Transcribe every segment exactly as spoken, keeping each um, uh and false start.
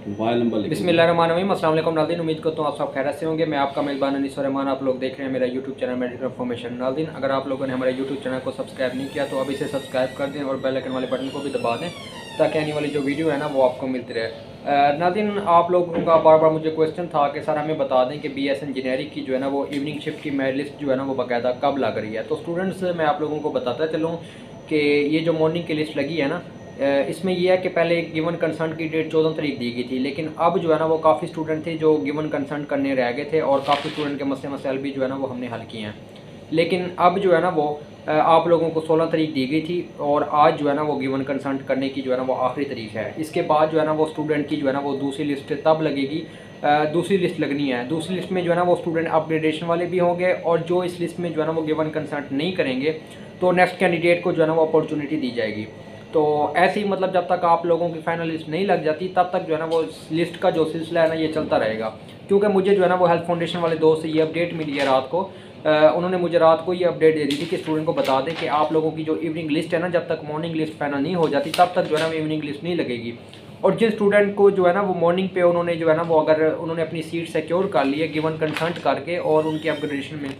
Mobile number लिखो। बिस्मिल्लाहिर्रहमानिर्रहीम। अस्सलाम वालेकुम नाज़रीन, उम्मीद करता हूँ आप सब खैरियत से होंगे। मैं आपका मेज़बान अनीस रहमान, आप लोग देख रहे हैं मेरा यूट्यूब चैनल मेडिकल इन्फॉर्मेशन। नाज़रीन, अगर आप लोगों ने हमारे यूट्यूब चैनल को सब्सक्राइब नहीं किया तो अभी से सब्सक्राइब कर दें और बेल आइकन वाले बटन को भी दबा दें ताकि आने वाली जो वीडियो है ना वो आपको मिलती रहे। नाज़रीन, आप लोगों का बार बार मुझे क्वेश्चन था कि सर हमें बता दें कि बी एस इंजीनियरिंग की जो है ना वो इवनिंग शिफ्ट की मेरिट लिस्ट जो है ना वो बाकायदा कब लग रही है। तो स्टूडेंट्स, मैं आप लोगों को बताता चलूँ कि ये जो मॉर्निंग की लिस्ट लगी है ना, इसमें यह है कि पहले गिवन कंसर्न की डेट चौदह तारीख दी गई थी, लेकिन अब जो है ना वो काफ़ी स्टूडेंट थे जो गिवन कंसर्न करने रह गए थे और काफ़ी स्टूडेंट के मसले मसाइल भी जो है ना वो हमने हल किए हैं। लेकिन अब जो है ना वो आप लोगों को सोलह तारीख दी गई थी और आज जो है ना वो गिवन कंसर्न करने की जो है ना वो आखिरी तारीख है। इसके बाद जो है ना वो स्टूडेंट की जो है ना वो दूसरी लिस्ट तब लगेगी, दूसरी लिस्ट लगनी है। दूसरी लिस्ट में जो है ना वो स्टूडेंट अपग्रेडेशन वाले भी होंगे और जो इस लिस्ट में जो है ना वो गिवन कंसर्न नहीं करेंगे तो नेक्स्ट कैंडिडेट को जो है ना वो अपॉर्चुनिटी दी जाएगी। तो ऐसे ही मतलब जब तक आप लोगों की फाइनल लिस्ट नहीं लग जाती तब तक जो है ना वो लिस्ट का जो सिलसिला है ना ये चलता रहेगा। क्योंकि मुझे जो है ना वो हेल्थ फाउंडेशन वाले दोस्त से ये अपडेट मिली है रात को। आ, उन्होंने मुझे रात को ये अपडेट दे दी थी कि स्टूडेंट को बता दें कि आप लोगों की जो इवनिंग लिस्ट है ना, जब तक मॉर्निंग लिस्ट फाइनल नहीं हो जाती तब तक जो है ना वो इवनिंग लिस्ट नहीं लगेगी। और जिन स्टूडेंट को जो है ना वो मॉर्निंग पे उन्होंने जो है ना वो अगर उन्होंने अपनी सीट सिक्योर कर ली है गिवन कंसर्ट करके और उनके अपग्रेडेशन में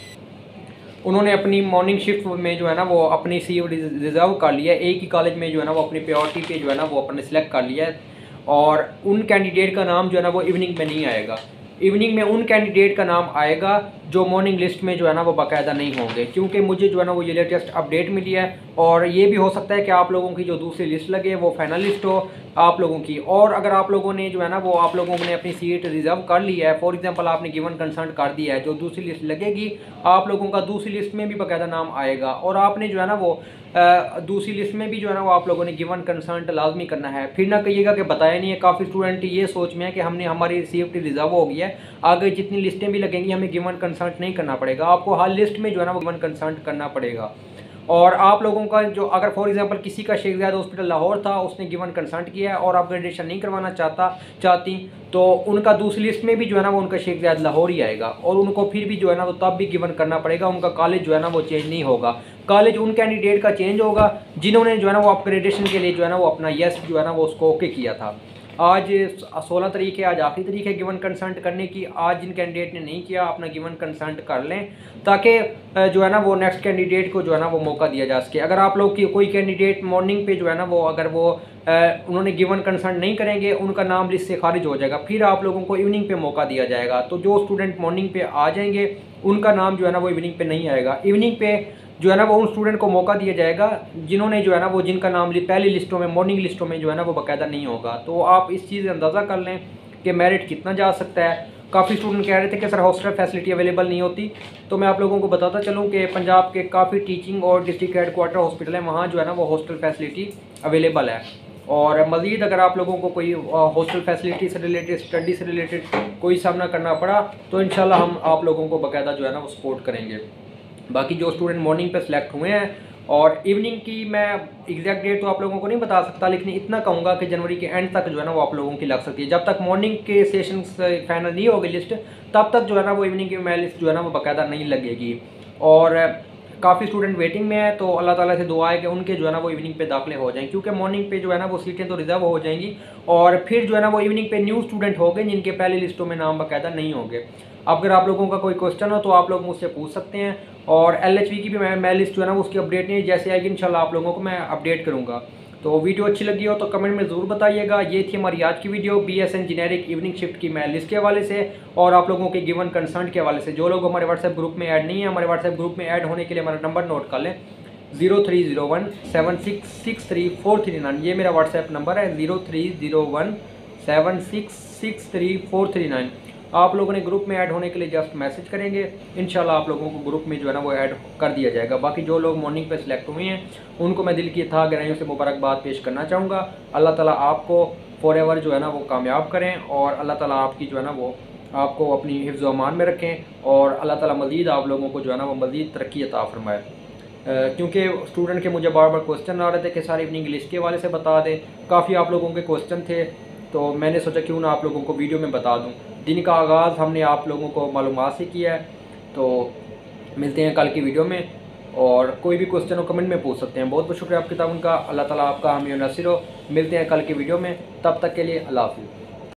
उन्होंने अपनी मॉर्निंग शिफ्ट में जो है ना वो अपनी सीट रिजर्व कर लिया है, एक ही कॉलेज में जो है ना वो अपनी प्रायोरिटी पे जो है ना वो अपने सेलेक्ट कर लिया है और उन कैंडिडेट का नाम जो है ना वो इवनिंग में नहीं आएगा। इवनिंग में उन कैंडिडेट का नाम आएगा जो मॉर्निंग लिस्ट में जो है ना वो बाकायदा नहीं होंगे। क्योंकि मुझे जो है ना वो ये लेटेस्ट अपडेट मिली है और ये भी हो सकता है कि आप लोगों की जो दूसरी लिस्ट लगे वो फाइनल लिस्ट हो आप लोगों की। और अगर आप लोगों ने जो है ना वो आप लोगों ने अपनी सीट रिजर्व कर ली है, फॉर एग्जांपल आपने गिवन कंसर्न कर दिया है, जो दूसरी लिस्ट लगेगी आप लोगों का दूसरी लिस्ट में भी बाकायदा नाम आएगा और आपने जो है ना वो आ, दूसरी लिस्ट में भी जो है ना वो आप लोगों ने गिवन कंसर्न लाजमी करना है। फिर ना कहिएगा कि बताया नहीं है। काफ़ी स्टूडेंट ये सोच में है कि हमने हमारी सीट रिजर्व हो गई है, आगे जितनी लिस्टें भी लगेंगी हमें गिवन कंसर्न नहीं करना पड़ेगा। आपको हर लिस्ट में जो है ना वो गिवन कंसर्न करना पड़ेगा। और आप लोगों का जो अगर फॉर एग्जांपल किसी का शेख ज़ायद हॉस्पिटल लाहौर था, उसने गिवन कंसर्ट किया है और अपग्रेडेशन नहीं करवाना चाहता चाहती तो उनका दूसरी लिस्ट में भी जो है ना वो उनका शेख ज़ायद लाहौर ही आएगा और उनको फिर भी जो है ना वो तब भी गिवन करना पड़ेगा। उनका कॉलेज जो है ना वो चेंज नहीं होगा। कॉलेज उन कैंडिडेट का चेंज होगा जिन्होंने जो है ना वो अपग्रेडेशन के लिए जो है ना वो अपना यस जो है ना वो उसको ओके किया था। आज सोलह तारीख है, आज आखिरी तारीख है गिवन कंसर्ट करने की। आज जिन कैंडिडेट ने नहीं किया अपना गिवन कंसर्ट कर लें ताकि जो है ना वो नेक्स्ट कैंडिडेट को जो है ना वो मौका दिया जा सके। अगर आप लोग की कोई कैंडिडेट मॉर्निंग पे जो है ना वो अगर वो उन्होंने गिवन कंसर्ट नहीं करेंगे उनका नाम लिस्ट से खारिज हो जाएगा, फिर आप लोगों को इवनिंग पे मौका दिया जाएगा। तो जो स्टूडेंट मॉर्निंग पे आ जाएंगे उनका नाम जो है ना वो इवनिंग पे नहीं आएगा। इवनिंग पे जो है ना वो उन स्टूडेंट को मौका दिया जाएगा जिन्होंने जो है ना वो जिनका नाम पहली लिस्टों में मॉर्निंग लिस्टों में जो है ना वो बाकायदा नहीं होगा। तो आप इस चीज़ अंदाज़ा कर लें कि मेरिट कितना जा सकता है। काफ़ी स्टूडेंट कह रहे थे कि सर हॉस्टल फैसिलिटी अवेलेबल नहीं होती, तो मैं आप लोगों को बताता चलूँ कि पंजाब के काफ़ी टीचिंग और डिस्ट्रिक्ट हेड क्वार्टर हॉस्पिटल है, वहाँ जो है ना वो हॉस्टल फैसिलिटी अवेलेबल है। और मज़ीद अगर आप लोगों को कोई हॉस्टल फैसिलिटी से रिलेटेड स्टडी से रिलेटेड कोई सामना करना पड़ा तो इंशाल्लाह हम आप लोगों को बाकायदा जो है ना वो सपोर्ट करेंगे। बाकी जो स्टूडेंट मॉर्निंग पे सिलेक्ट हुए हैं और इवनिंग की मैं एग्जैक्ट डेट तो आप लोगों को नहीं बता सकता, लेकिन इतना कहूँगा कि जनवरी के एंड तक जो है ना वो आप लोगों की लग सकती है। जब तक मॉर्निंग के सेशन फाइनल नहीं होगी लिस्ट तब तक जो है ना वो इवनिंग की मेरिट लिस्ट जो है ना वो बाकायदा नहीं लगेगी। और काफ़ी स्टूडेंट वेटिंग में है, तो अल्लाह ताला से दुआ है कि उनके जो है ना वो इवनिंग पे दाखिले हो जाएं। क्योंकि मॉर्निंग पे जो है ना वो सीटें तो रिजर्व हो जाएंगी और फिर जो है ना वो इवनिंग पे न्यू स्टूडेंट हो गए जिनके पहली लिस्टों में नाम बाकायदा नहीं होंगे। अगर आप लोगों का कोई क्वेश्चन हो तो आप लोग मुझसे पूछ सकते हैं। और एल एच वी की भी मैं मैं लिस्ट जो है ना उसकी अपडेट नहीं है, जैसे आएगी इंशाल्लाह आप लोगों को मैं अपडेट करूँगा। तो वीडियो अच्छी लगी हो तो कमेंट में ज़रूर बताइएगा। ये थी हमारी आज की video B S engineering evening shift की मैं लिस्ट के हवाले से और आप लोगों के गिवन कंसर्ट के हवाले से। जो लोग हमारे व्हाट्सएप ग्रुप में ऐड नहीं है, हमारे व्हाट्सएप ग्रुप में ऐड होने के लिए हमारा नंबर नोट कर लें zero three zero one seven six six three four three nine. ये मेरा व्हाट्सएप नंबर है zero three zero one seven six six three four three nine. आप लोगों ने ग्रुप में ऐड होने के लिए जस्ट मैसेज करेंगे, इंशाल्लाह आप लोगों को ग्रुप में जो है ना वो ऐड कर दिया जाएगा। बाकी जो लोग मॉर्निंग पे सिलेक्ट हुए हैं उनको मैं दिल की था गहराइयों से मुबारकबाद पेश करना चाहूँगा। अल्लाह ताला आपको फॉर एवर जो है ना वो कामयाब करें और अल्लाह ताला आपकी जो है ना वो आपको अपनी हिफ्ज़ अमान में रखें और अल्लाह ताला मज़ीद आप लोगों को जो है ना वो मज़ीद तरक्की अता फरमाए। क्योंकि स्टूडेंट के मुझे बार बार क्वेश्चन आ रहे थे कि सारी इवनिंग लिस्ट के हवाले से बता दें, काफ़ी आप लोगों के क्वेश्चन थे तो मैंने सोचा क्यों ना आप लोगों को वीडियो में बता दूं। दिन का आगाज़ हमने आप लोगों को मालूमात से किया है। तो मिलते हैं कल की वीडियो में और कोई भी क्वेश्चन हो कमेंट में पूछ सकते हैं। बहुत बहुत शुक्रिया आपकी ताउन का। अल्लाह ताला आपका हामी और नसीर हो। मिलते हैं कल की वीडियो में, तब तक के लिए अल्लाह हाफ़िज़।